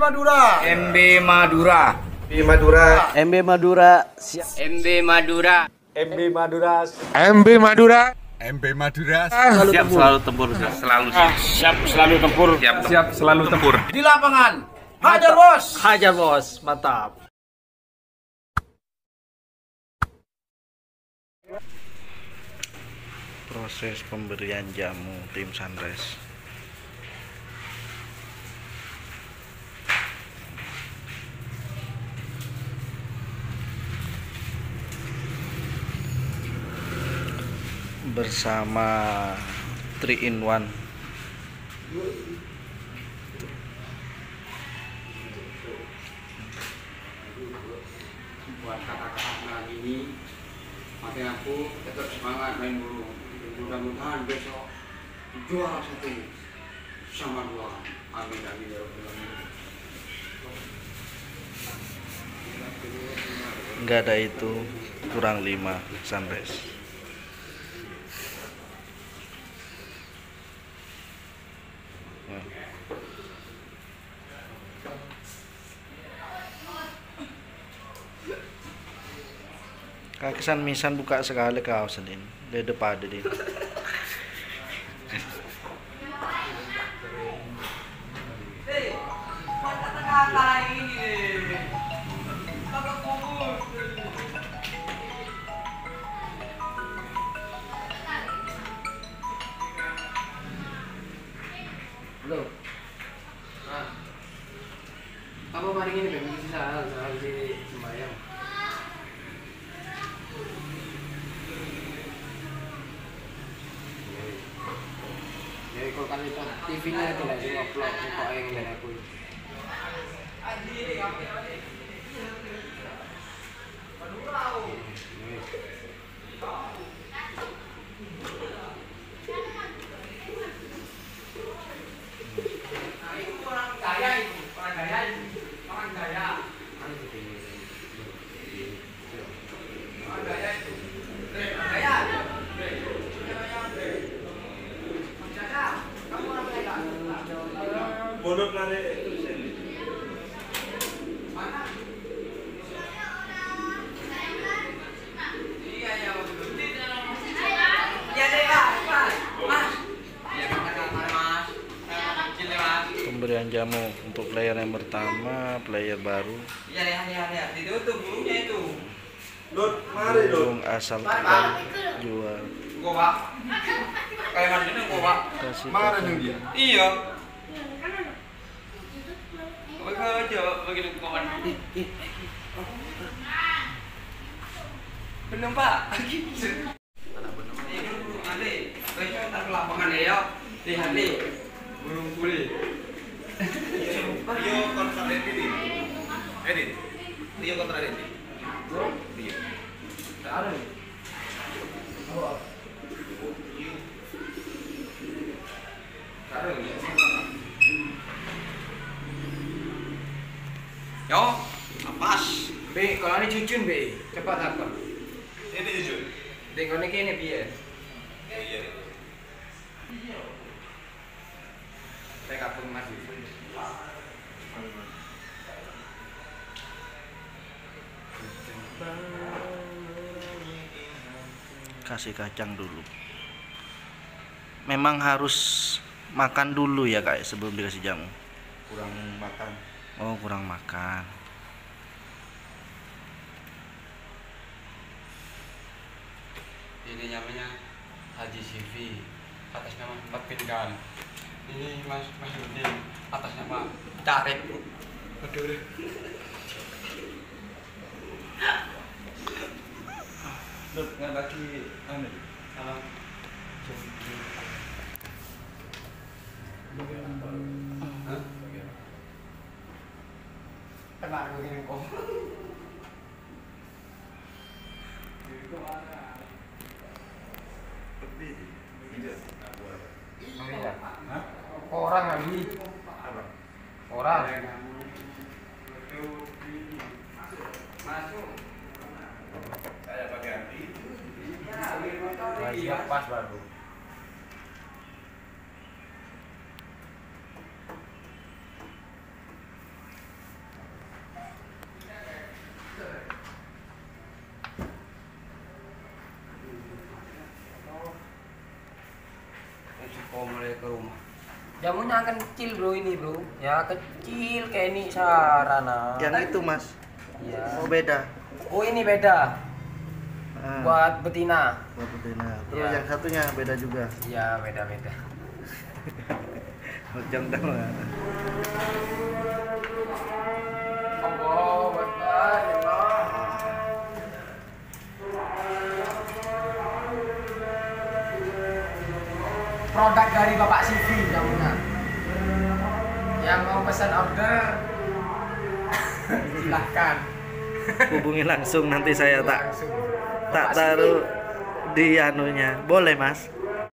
Madura. MB Madura. MB Madura. MB Madura. Siap. MB Madura. MB Madura. MB Madura. MB Madura. Siap selalu tempur. Selalu siap selalu tempur. Siap selalu tempur. Di lapangan. Hajar bos. Hajar bos, mantap. Proses pemberian jamu tim Sunrise. Bersama 3 in 1. Buat kakak-kakak ini, makanya aku tetap semangat main bulu. Mudah-mudahan besok juara 1 sama 2. Amin amin ya rabbal alamin. Enggak ada itu, kurang 5 Sunrise. Kesan misan buka sekali kau sedin. Dia depan dia. Halo. Nah. Apa hari ini memang bisa di sembahyang? Jadi kalau kalian lihat TV-nya tidak cuma vlog kok yang dari aku. Bodoh lari. Pemberian jamu untuk player yang pertama, player baru. Ditutup bulunya itu. Dot, mari dot. Burung asal tegal jual. Goba. Kayak mana ini goba? Kasih Mari pakan. dia. Iya. Bagaimana aja begini kawan. Benar Pak. Anak benar. Ini burung ade. Kita taruh lapangan ya. Lihat nih. Burung puli. Rio kontra Dendi. Edit. Rio kontra Dendi. Rio. Ada. Yo, apas. B, kalau ini cucun B, cepat takut. Ini jujur. Tengok ni kini biar. Iya. Saya kapung masih. Kasih kacang dulu. Memang harus makan dulu ya kak sebelum dikasih jamu. Kurang makan. Oh kurang makan. Ini namanya Haji Sivi, atas nama Empat Pinggan. Ini Mas Nurdin, atas nama Carek. Aduh. Dut, nggak lagi anu. Salam. Hah? Kenapa begini kok? Orang lagi. Orang. Masuk. Saya pakai hati. Siap pas baru. Jamunya akan kecil bro ini bro. Ya kecil kayak ini sarana. Yang itu mas. Iya. Oh beda. Oh ini beda. Ah, Buat betina. buat betina. Terus Iya. yang satunya beda juga. Iya beda-beda. Macam tahu nggak? Allahu Akbar. Produk dari Bapak Sivi jamunya. Yang mau pesan order silahkan. Hubungi langsung nanti saya tak Langsung. tak Bapak taruh di anunya. Boleh mas?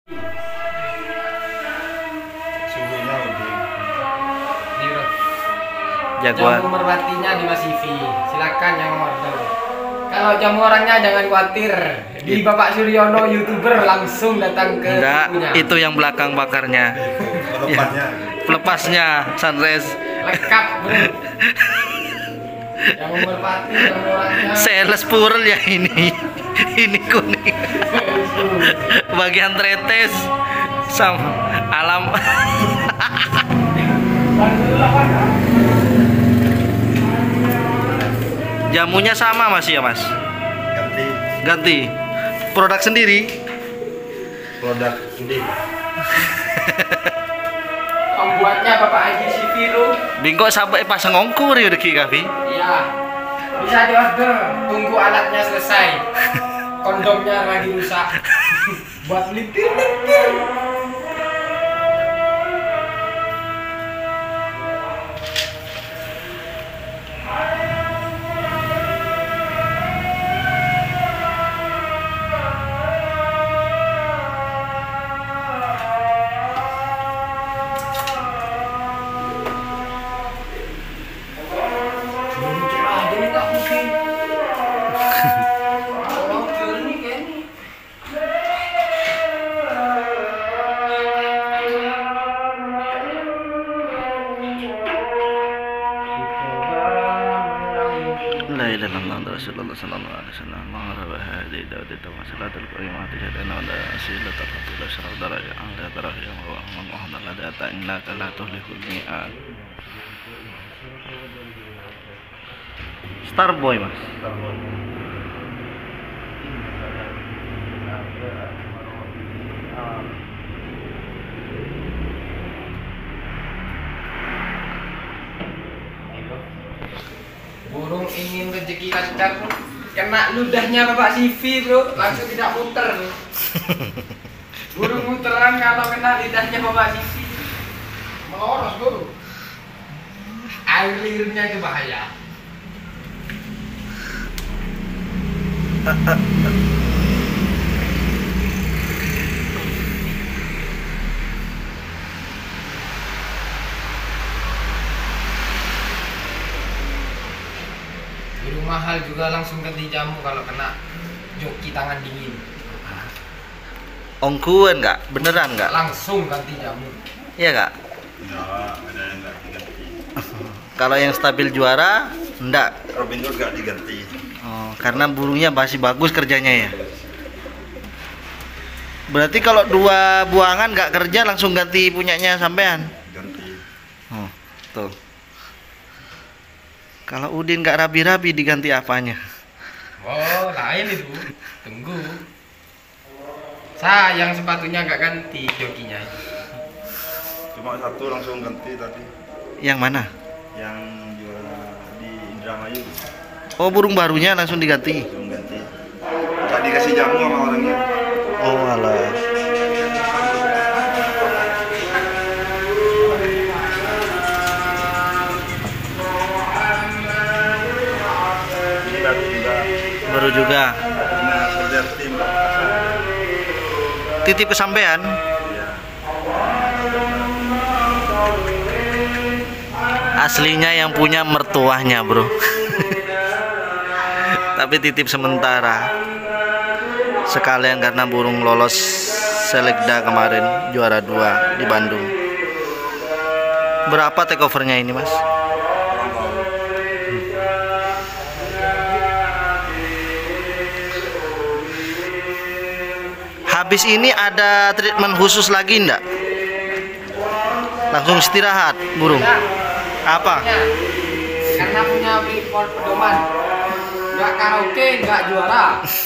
Suhunya lebih. Sivi. Nih, bro. Jagoan. Jamu merpatinya di Mas Sivi. Silakan yang order. Kalau jamu orangnya jangan khawatir. Di Bapak Suryono YouTuber langsung datang ke Enggak, ibunya. itu yang belakang bakarnya. Pelepasnya. Pelepasnya sunrise. Lengkap bro. Jamu merpati, jamu orangnya. Sales purel ya ini. Ini kuning. Bagian tretes sama alam. Jamunya sama mas ya mas? Ganti Ganti. Produk sendiri. produk sendiri. Pembuatnya Bapak Haji Sivi lo. Bingko sampai pasang ngongkur ya deki kafi. Iya. Bisa diorder. Tunggu alatnya selesai. Kondomnya lagi rusak. Buat beli tir. La ilaha illallah Rasulullah sallallahu alaihi wasallam ma'arawa hadi dawud tama salatul qiyamah hadana wa la asila taqatul asrar daraja ala daraja wa man ahna la data innaka la tuhlihul mi'ad. Starboy mas. Burung ingin rezeki lancar bro. Kena ludahnya Bapak Sivi bro, langsung tidak muter bro. Burung muteran kalau kena lidahnya Bapak Sivi meloros bro. Air liurnya itu bahaya. Burung mahal juga langsung ganti jamu kalau kena joki tangan dingin. Ongkuan nggak? Beneran nggak? Langsung ganti jamu. Iya nggak? Enggak, ada yang enggak diganti. Kalau yang stabil juara, enggak. Robin Hood enggak diganti. Oh, karena burungnya masih bagus kerjanya ya. Berarti kalau dua buangan nggak kerja langsung ganti punyanya sampean. Ganti. Oh, tuh. Kalau Udin nggak rabi-rabi diganti apanya? Oh, lain itu. Tunggu. Sayang sepatunya nggak ganti jokinya. Cuma satu langsung ganti tadi. Yang mana? Yang juara di Indramayu Oh, burung barunya langsung diganti. langsung ganti. Enggak dikasih jamu sama orangnya. Oh, alah. Ini baru juga. Baru juga. Nah, soldier tim Makassar. Titip ke sampean. Iya. Aslinya yang punya mertuahnya, bro. Tapi titip sementara. Sekalian karena burung lolos selekda kemarin juara 2 di Bandung. Berapa take overnya ini, Mas? Habis ini ada treatment khusus lagi enggak? Langsung istirahat burung. Nah, Apa? karena punya pedoman. Nggak karaoke, nggak juara.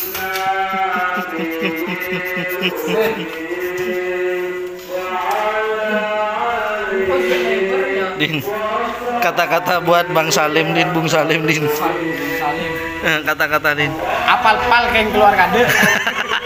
Din. Kata-kata buat Bang Salim Din, Bung Salim Din. Salim. Kata-kata Din. Apal-pal kayak keluar kade.